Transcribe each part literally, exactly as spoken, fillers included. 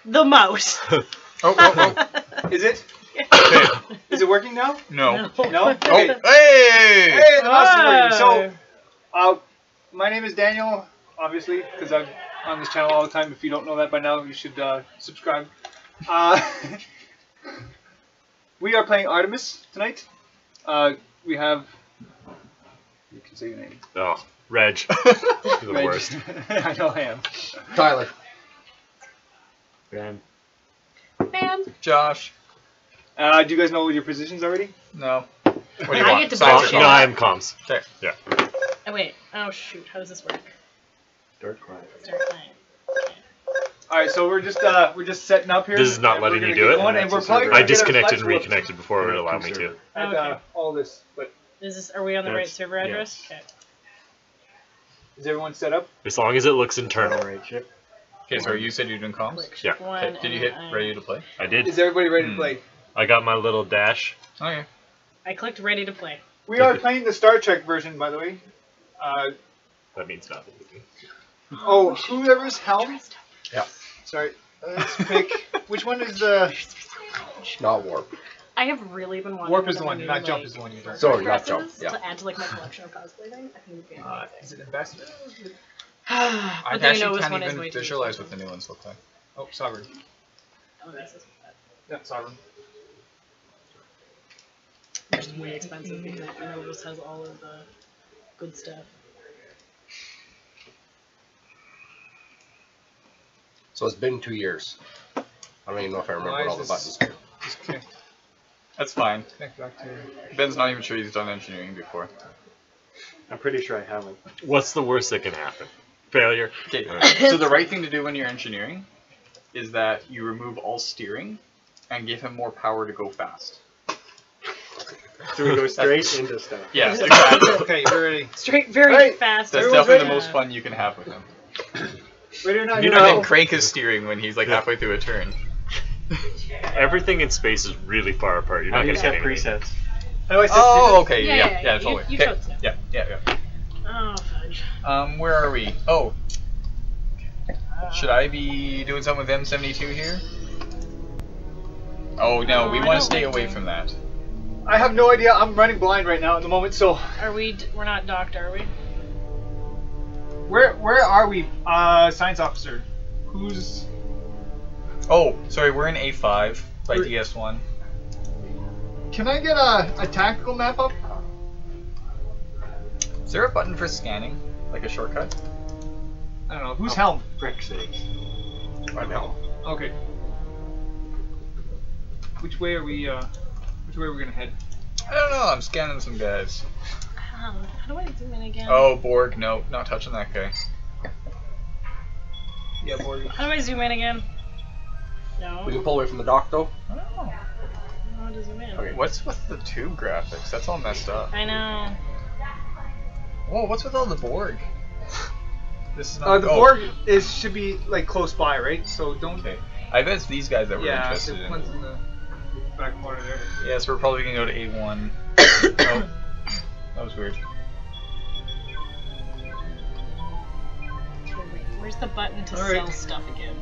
the mouse. oh, oh, oh. Is it? Okay. Is it working now? No. No. No? Oh, Okay. hey! Hey, the mouse is working. Hi. So, uh, my name is Daniel, obviously, because I'm on this channel all the time. If you don't know that by now, you should uh, subscribe. Uh, we are playing Artemis tonight. Uh, we have... You can say your name. Oh, Reg. You're the Reg. worst. I know I am. Tyler. Ben. Bam. Josh. Uh, do you guys know your positions already? No. What do you I want? get to Science bullshit. or No, comms? I am comms. Okay. Yeah. Oh wait. Oh shoot. How does this work? Dark quiet. Start playing. Okay. All right, so we're just uh, we're just setting up here. This is not and we're letting gonna you do get it? going, and we're probably I gonna get a disconnected and flex whoop reconnected before it allowed me to. At Okay. uh, all this, but Is this? Are we on the Yes. right server address? Yes. Okay. is everyone set up? As long as it looks internal. Okay, so you said you're doing comms? Click Yeah. shift one. Okay, did you hit and ready to play? I did. Is everybody ready Hmm. to play? I got my little dash. Okay. I, I clicked ready to play. We are playing the Star Trek version, by the way. Uh, That means nothing. oh, whoever's helm. Yeah. Sorry, let's pick. Which one is the Not warp. I have really been wanting. warp? Is the another one, new, not jump. like, Is the one you don't. Sorry, not jump. dresses Yeah. To add to like my collection of cosplay things. I think it would be Uh, amazing. is it ambassador? I But then you know actually this can't one is even way too visualize what expensive. the new ones look like. Oh, sovereign. Oh, this is Yeah, sovereign. just way expensive because you know this has all of the good stuff. So it's been two years. I don't even know if I remember Why is all the this- buttons. Just connect, That's fine. connect back to. Ben's not even sure he's done engineering before. I'm pretty sure I haven't. What's the worst that can happen? Failure? Okay, Alright. so the right thing to do when you're engineering is that you remove all steering and give him more power to go fast. So we go straight into stuff. Yes, exactly. Okay, we're ready. Straight, very Right. fast. That's Everyone's definitely the ready? most fun you can have with him. Ready or not? You here know- we And go. then crank his steering when he's like Yeah. halfway through a turn. Everything in space is really far apart. You're not going to get anything. presets. How do I set Oh, okay, Yeah, yeah, yeah, yeah, yeah, you- totally. you Okay, showed stuff. yeah, yeah, yeah. Oh fudge. Um, where are we? Oh. Should I be doing something with M seventy-two here? Oh no, No, we I want to don't stay like away that. from that. I have no idea. I'm running blind right now at the moment. So Are we? D we're not docked, are we? where where are we? Uh, science officer. Who's? Oh, sorry, we're in A five by We're- D S one. Can I get a a tactical map up? Is there a button for scanning? Like a shortcut? I don't know. Who's helm? Frick's sakes. Right now. Okay. Which way are we? Uh, which way are we gonna head? I don't know, I'm scanning some guys. Um, how do I zoom in again? Oh, Borg, no, not touching that guy. Yeah, Morgan. How do I zoom in again? No. We can pull away from the dock though. I don't know. I don't know how to zoom in. Okay. What's with the tube graphics? That's all messed up. I know. Whoa, what's with all the Borg? This is not Uh, the oh, Borg is should be like close by, right? So don't. Okay. I bet it's these guys that we're Yeah, interested the in. ones in the back corner there. Yeah, so we're probably gonna go to A one. Oh, that was weird. Okay, wait, where's the button to All right. sell stuff again?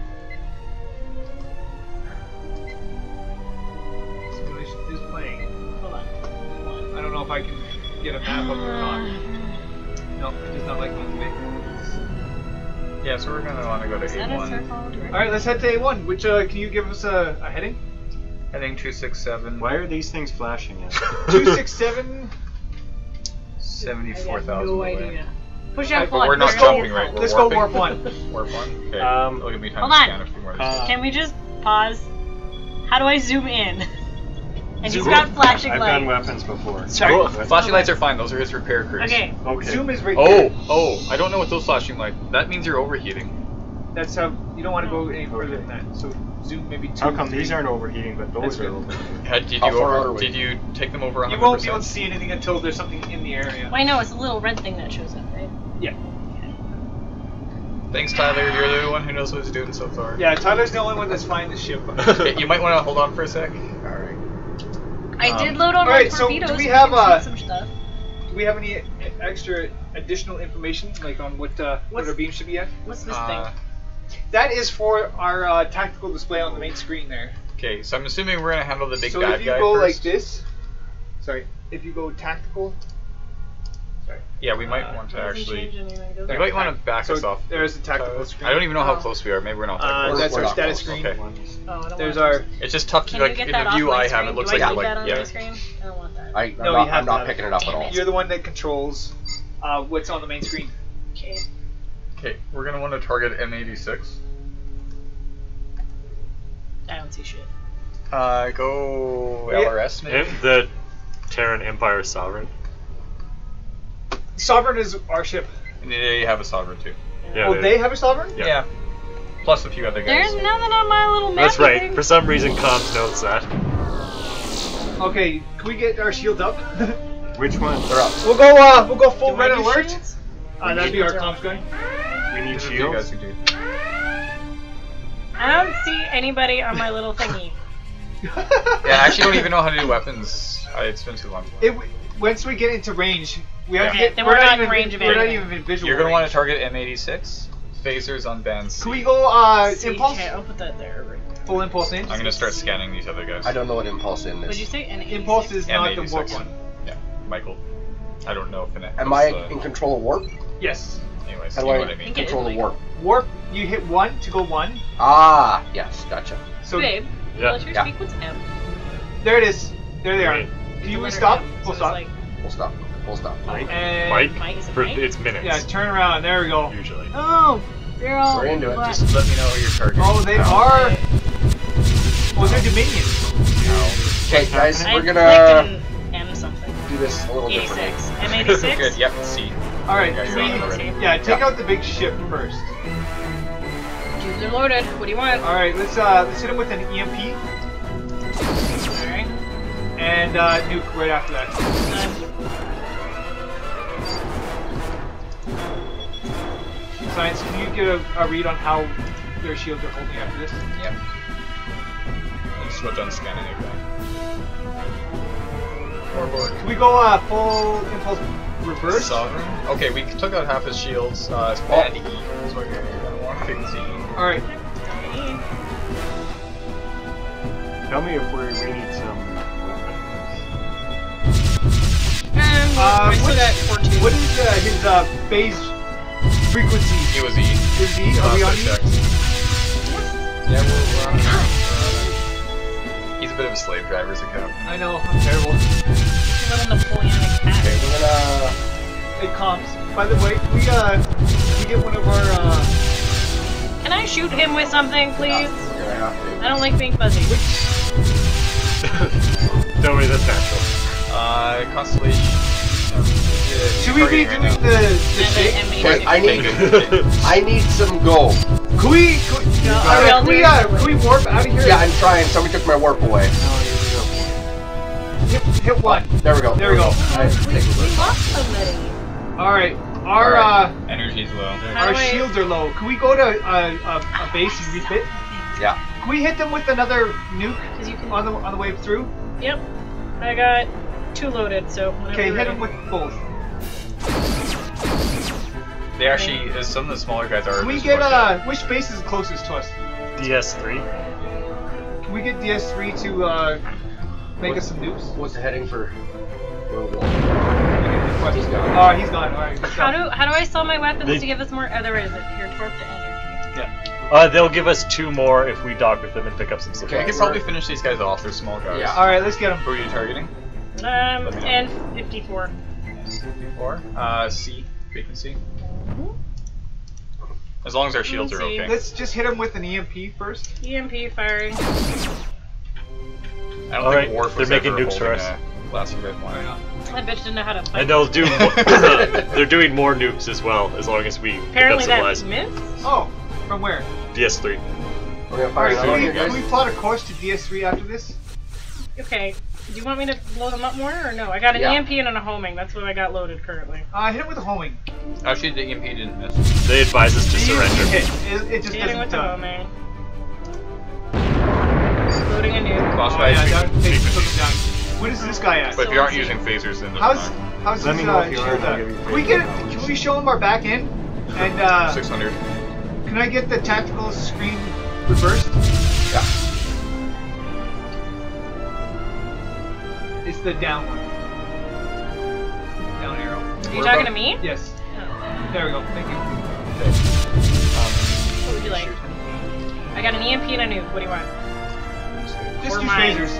Simulation is playing. Hold on. One. I don't know if I can get a map up or not. No, it does not like me today. Yeah, so we're gonna want to go to Is that A a one. circle? All right, let's head to A one. Which uh, can you give us a, a heading? Heading two six seven. Why are these things flashing at? Two six seven. Seventy-four I have thousand no away. idea. Push Alright, out But one. we're not Let's go. jumping right. We're Let's go warping. warp one. Warp one. Okay. Um, It'll give me time hold to on. scan a few more. Uh, Can we just pause? How do I zoom in? And he's Zoom got in. flashing I've lights. done weapons before. Sorry. Oh, flashing lights are fine. Those are his repair crews. Okay. Okay. Zoom is right Oh, there. oh! I don't know what those flashing lights. That means you're overheating. That's how you don't want to go any further than that. So zoom maybe two. How come three. these aren't overheating, but those That's are good. overheating? Had, did How you far over, are we? Did you take them over one You hundred won't be able to percent? see anything until there's something in the area. Well, I know, it's a little red thing that shows up, right? Yeah. Thanks, Tyler. You're the one who knows what he's doing so far. Yeah, Tyler's the only one that's flying the ship. Okay, you might want to hold on for a sec. Alright. I Um, did load on my alright, so torpedoes. do we so have, can see uh, some stuff. Do we have any e- extra additional information, like on what uh, what What's- our beam should be at? What's this Uh, thing? That is for our uh, tactical display on the main screen there. Okay, so I'm assuming we're gonna handle the big so bad if you guy go first. like this, sorry, if you go tactical, sorry. Yeah, we might Uh, want to doesn't actually. change anything, does We it? might want to back so us off. There's the tactical screen. I don't even know how Oh. close we are. Maybe we're not that Uh, close. That's We're our not status close. screen. Okay. Oh, I don't There's want our. It's just tough to Can you like get in that the off view my I screen? have. It looks Do like I you're keep like that on yeah. my screen? I don't want that. I, I'm, No, not, you have I'm to not have picking it. it up at Damn all. it. You're the one that controls uh, what's on the main screen. Okay. Okay, we're gonna want to target M eighty-six. I don't see shit. Uh, go Yeah. L R S maybe. And the Terran Empire Sovereign. Sovereign is our ship. And they have a sovereign too. Yeah, oh, they- they have a sovereign? Yeah. Yeah. Plus a few other guys. There's nothing on my little map. That's right. For some reason, comms notes that. Okay, can we get our shields up? Which one? They're up. we'll go. Uh, we'll go full Do I red do alert. shields? Uh, that'd be our comms gun. We need These are you guys shields. who do. I don't see anybody on my little thingy. Yeah, I actually don't even know how to do weapons. I, it's been too long. It, once we get into range, we have to Okay, get. then we're not in even, range of We're not anything. even in visual. You're gonna want range. to target M eighty-six. Phasers on band C. Can we go uh, See, impulse? Okay, I'll put that there. Right there. Full impulse in. I'm gonna start scanning these other guys. I don't know what impulse in What'd you is. say? An Impulse is M not the warp eighty-six. one. Yeah, Michael. I don't know if it. Am I uh, in control of warp? Yes. Anyways, How you do know I what I mean. think it is control the like- warp? Warp. You hit one to go one. Ah, yes, gotcha. So Babe, Yeah. let your Yeah. speak what's M. there it is. There they are. Right. Can you The letter stop? M, so Full it's stop. like- Full stop. Full stop. And Mike? Mike, is it For, Mike? it's minutes. yeah, turn around. There we go. Usually. Oh, they're all. We're into it. black. Just let me know who you're targeting. Oh, they are. Oh, they're Dominion. Okay, guys, I we're clicked gonna an M something. do this a little differently. eighty-six. M eighty-six? Good. Yep. C. All right. Yeah, so you're on you- it already. yeah, take out the big ship first. Cubes are loaded. What do you want? All right, let's uh, let's hit him with an E M P Alright. and uh, nuke right after that. Science, can you get a, a read on how their shields are holding after this? Yep. Let's switch on scanning again. Can we go uh, full impulse reverse? Sovereign. Okay, we took out half his shields. Uh, it's band E. Is what you're gonna want to pick Z. All right. Tell me if we we need some. And Uh, I still what- got fourteen. What is uh, his uh, phase frequency? He was E. Is he? Are we on E? Checked. Yeah, we're, we're on. We're on it. He's a bit of a slave driver as a captain. I know, I'm terrible. Little Napoleonic cat. Okay, we're gonna. It comms. By the way, can we uh, can we get one of our uh, Can I shoot him with something, please? We're gonna have to. I don't like being fuzzy. Don't worry, that's natural. Uh, Constellation. Um, should we be targeting doing right the now. the shake? Okay, I need. Okay. I need some go. Can we? Can we, No, uh, are we all can we, doing uh, it? can we warp out of here? Yeah, I'm trying. Somebody took my warp away. Hit, hit one. There we go. There we go. I We, take we it. lost somebody. All right. Our Alright. uh, Energy's low. How our do I- shields are low. Can we go to uh, a, a base and refit? Yeah. Can we hit them with another nuke 'Cause you can. on the on the way through? Yep. I got two loaded, so. whenever Okay, you're hit ready. them with both. They actually, as some of the smaller guys are. Can we just get one uh, guy. which base is closest to us? D S three. Can we get D S three to uh, make us some nukes? What's the heading for? Where we go? He's gone. Oh, he's gone. All right. good How job. do how do I sell my weapons They- to give us more? Oh, there is it. Your torque to energy. Uh, they'll give us two more if we dock with them and pick up some We supplies. could probably finish these guys off. They're small guys. Yeah. All right, let's get them. Who are you targeting? Um, Let me know. and fifty-four. Four. Uh, C. Frequency. As long as our shields are Let's see. okay. Let's just hit them with an E M P first. E M P firing. I don't Alright, think Worf they're was making ever nukes for holding us. a laser red line. That bitch didn't know how to fight. And they'll do. More, they're doing more nukes as well, as long as we Apparently pick up that supplies. missed. Oh, from where? D S three. We're gonna All fire right, another can one we, here, can we guys. plot a course to D S three after this? Okay. Do you want me to blow them up more or no? I got an Yeah. E M P and a homing. That's what I got loaded currently. Uh, hit him with a homing. Actually, the E M P didn't miss. They advise us to The E M P surrender. hit. It, it just Hitting with doesn't. the Uh, homing. Loading a nuke. Cross oh, by yeah, frequency. that takes took him down. What is this guy at? But if you aren't using phasers, then How's it's fine. how's Let his me know uh, if you shield are, and I'll at? give you Can we get? Can we show him our back end? And uh, six hundred. can I get the tactical screen reversed? Yeah. It's the down one. Down arrow. Are you talking to me? Yes. Oh. There we go. Thank you. What would you like? I got an E M P and a nuke. What do you want? Just Or do mine. phasers.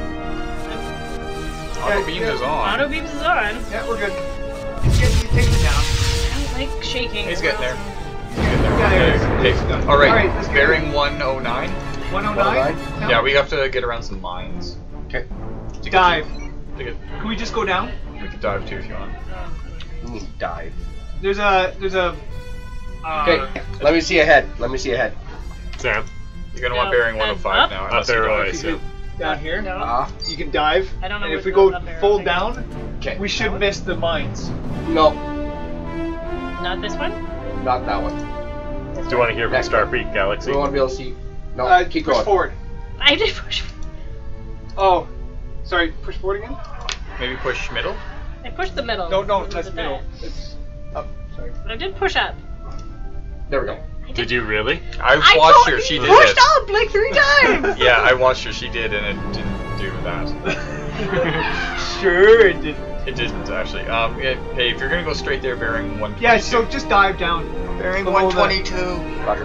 Auto Yeah, beams yeah. is on. Auto beams is on. Yeah, we're good. He's getting, he's taking it down. I don't like shaking. He's getting there. Yeah, He's getting there there. it is. Okay. It's done. All right. Alright, let's get Bearing it. one oh nine. one oh nine? No. Yeah, we have to get around some mines. Okay. To get Dive. To, to get, Can we just go down? we could dive too if you want. We need to dive. There's a, there's a, uh, Okay. Let me see ahead. Let me see ahead. Sam, You're gonna No, want bearing uh, one oh five up? now. up unless you there dive. always. if you So. go down here, No. Ah. you can dive. I don't know And which if we go one's up there. full Okay. down, Okay. we should That miss the mines. No, Not this one? not that one. This Do you one? want to hear from Next one. Starfleet Galaxy? We want to be able to see. No, uh, keep push going. forward. I did push. Oh, sorry, push forward again? Maybe push middle. I pushed the middle. No, no, What that's was middle. that? It's up, sorry. But I did push up. There we go. I Did you really? I I watched her. totally She did pushed it. up like three times. Yeah, I watched her. She did, and it didn't do that. Sure, it did. It didn't actually. Um, yeah, hey, if you're gonna go straight there, bearing one. Yeah, so just dive down. bearing below one twenty-two. Roger.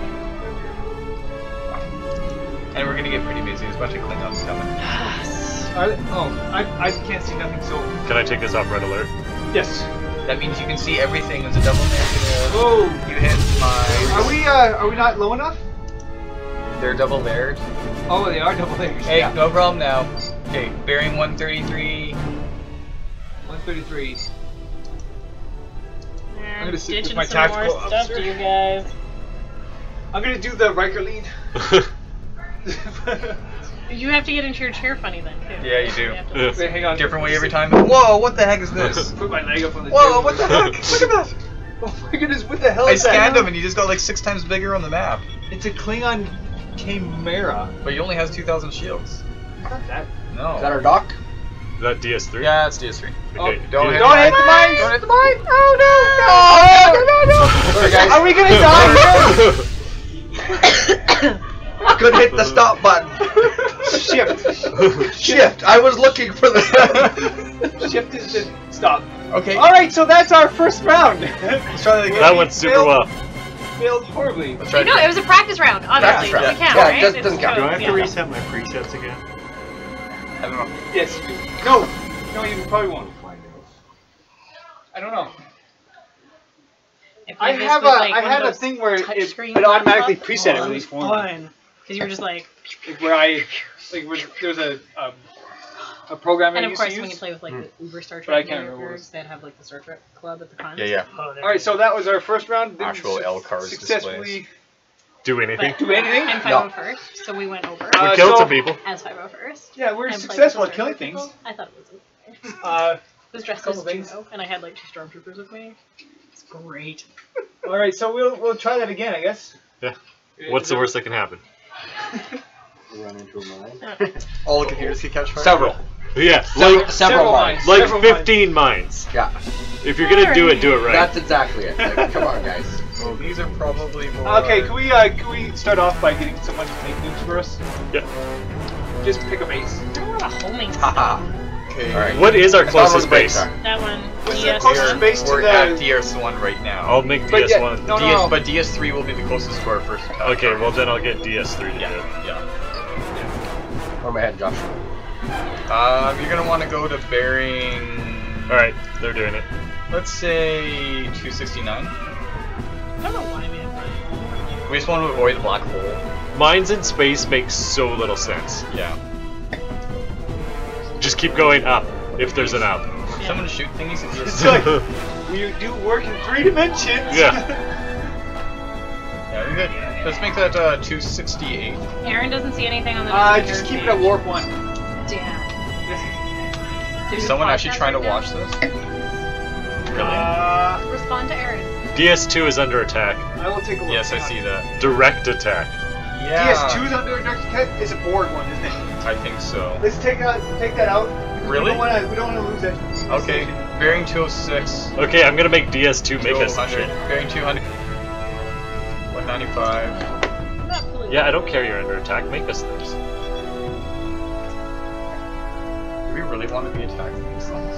And we're gonna get pretty busy. There's a bunch of Klingons coming. Are they- oh, I, I can't see nothing, so Can I take this off red alert? yes. That means you can see everything. There's a double negative. Whoa. You hit my. Are we uh are we not low enough? They're double layered. Oh, they are double layers. Hey, Yeah. no problem now. Okay, bearing one thirty-three. one thirty-three. I'm gonna sit with ditching my some tactical more stuff officer. to you guys. I'm gonna do the Riker lead. You have to get into your chair funny then too. Yeah, you do. You have to- Yes. Wait, hang on. Different way every time. Whoa, what the heck is this? Put my leg up on the Whoa, table. what the heck? Look at that! Oh my goodness, what the hell I is that? scanned him and he just got like six times bigger on the map. It's a Klingon Chimera. But he only has two thousand shields. Not that. No. Is that our dock? Is that D S three? Yeah, it's D S three. Okay. Oh, don't hit Don't the hit the mine. mine! Don't hit the mine! Oh no! No! No! No! No! Sorry, guys. Are we gonna die here? I couldn't hit the stop button. Shift. Shift. I was looking for the stop. Shift is the stop. Okay. All right, so that's our first round. Let's try that again. That went super Failed- well. Failed horribly. Let's try No, it was a practice round, obviously. Practice Doesn't round. count, Yeah, it right? does- It's doesn't count. Do I code, have to yeah. reset my presets again? I don't know. Yes, you do. No, no, you probably won't. I don't know. If I this have a, was, like, I one of had a those thing where it, touchscreen it automatically laptops, preset oh, everything for me. fun. Because you were just like, Like where I, like where there's a um, a program I and of used course to when you use. play with like the Uber Star But I Trek can't remember what it characters, was. they'd have like the Star Trek club at the con. Yeah, yeah. Oh, All right, so that was our first round. Didn't Actual su- L cars successfully. displays. Do anything? But, Do anything? And No. five oh first, so we went over Uh, we killed so- some people. as five oh first. Yeah, we're and played successful with at some killing Star Trek things. people. I thought it was okay. Uh, I was dressed couple as things. Juno, and I had like two stormtroopers with me. It's great. all right, so we'll we'll try that again, I guess. Yeah. What's the worst that can happen? Run into a mine. All the computers can catch fire? Several. Yeah, Several, like, several mines. like Several fifteen mines. Yeah. If you're gonna do it, do it right. That's exactly it. Like, come on, guys. Well, these are probably more... Okay, can we uh, can we start off by getting someone to make nukes for us? Yeah. Just pick a base. I don't want a homing Haha. Okay. All right. What is our That's not closest where the brakes base? are. That one. What's D the S closest one. base to We're the? at D S one right now. I'll make But D S one. yeah, no, D S, no, no. But D S three will be the closest to our first attack. Okay, well then I'll get D S three to do Yeah, it. yeah. Where am I heading, Josh? Um, you're gonna want to go to bearing... Alright, they're doing it. Let's say two sixty-nine. I don't know why, man. We just want to avoid the black hole. Mines in space make so little sense. Yeah. Just keep going up, if there's an up. Yeah. Someone shoot thingies at D S It's three. like we do work in three dimensions. Yeah. Yeah, you're good. Let's make that uh, two sixty-eight. Aaron doesn't see anything on the. uh, computer just keep it page. at warp one. Damn. Is someone actually trying to watch this? Really? Uh, Respond to Aaron. D S two is under attack. I will take a look. Yes, I Hang on. see that. Direct attack. Yeah. D S two is under direct attack. It's a board one, isn't it? I think so. Let's take that take that out. because Really? We don't want to. We don't want to lose that. Okay, bearing two oh six. Okay, I'm gonna make D S two make us two hundred. shit. Bearing two hundred. What ninety-five. Not really. Yeah, I don't care you're under attack. Make us things. Do we really want to be attacked with these things?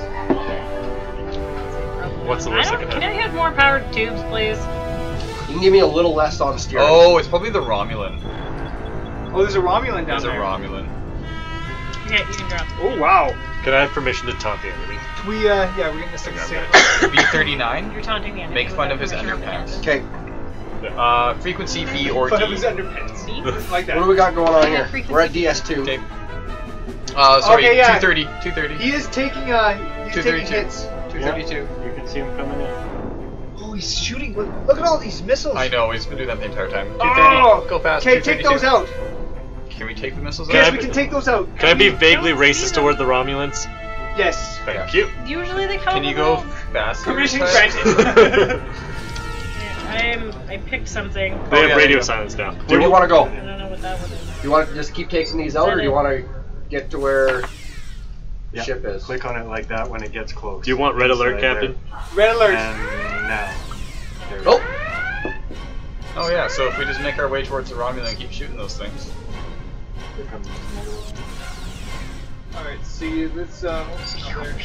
What's the I worst that don't, can can I happen? have more powered tubes, please? You can give me a little less on steering. Oh, it's probably the Romulan. Oh, there's a Romulan down There's a there. Romulan. Yeah, you can drop. Oh wow. Can I have permission to taunt the enemy? We uh yeah we're getting this thing Okay, safe. B thirty-nine. You're taunting the enemy. Make fun with of his that permission underpants. Okay, Uh, frequency B or Fun D. of his underpants. B? Like that. what do we got going on I here? have frequency. We're at D S two. Okay. Uh, sorry, Okay, yeah. two thirty. two thirty. He is taking uh he's two taking thirty-two. hits. two thirty-two. You can see him coming in. Oh, he's shooting. Look, look at all these missiles. I know, he's been doing that the entire time. two thirty. Oh! Go fast. Okay, take those out. Can we take the missiles Can out? Yes, I we be- can take those out. Can I be don't vaguely see racist them. toward the Romulans? Yes. Thank Yeah. you. Usually they come Can you with go a- faster? Permission this time? granted. Yeah, I'm. I picked something. They Oh, have yeah, radio yeah. silence now. Where do you want to go? I don't know what that one is. Do you want to just keep taking these out, or do you want to get to where Yeah. ship is? Click on it like that when it gets close. Do you want red It's alert, right Captain? Red there. alert. And now. There we Oh! go. Oh yeah, so if we just make our way towards the Romulan and keep shooting those things. Here comes another one. All right. See, let's uh. oh, there.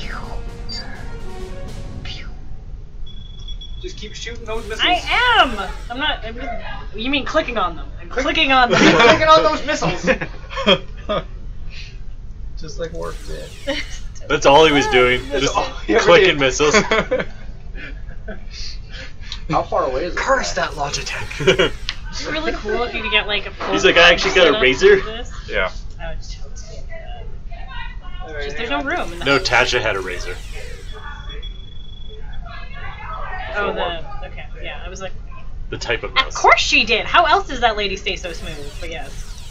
Just keep shooting those missiles. I am. I'm not. I'm just, you mean clicking on them? I'm clicking on them. Keep clicking on those missiles. Just like Worf did. That's all he was doing. That's Just all he ever clicking did. missiles. How far away is it? Curse that Logitech. It's really cool if you could get like a full. He's like, I actually got a setup razor? for this. Yeah. I would just totally skip that. All right, Just, hang there's no on. room. In the No, house. Tasha had a razor. Oh, the. Okay, yeah. I was like. The type of Of mouse. course she did. How else does that lady stay so smooth? But yes.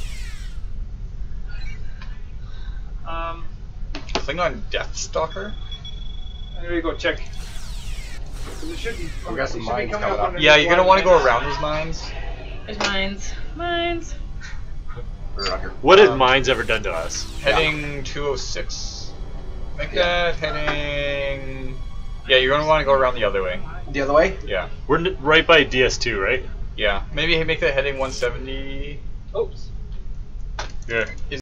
Um, Klingon Deathstalker? I'm gonna go check. 'Cause it should be. We got some it should be mines coming coming up. under Yeah, this you're gonna line want to go right around those mines. There's mines. Mines. We're out here. What has Um, mines ever done to us? Heading two oh six. Like that. Heading. Yeah, you're gonna want to go around the other way. The other way? Yeah. We're n- right by D S two, right? Yeah. Maybe make that heading one seventy. now. Oops. Yeah.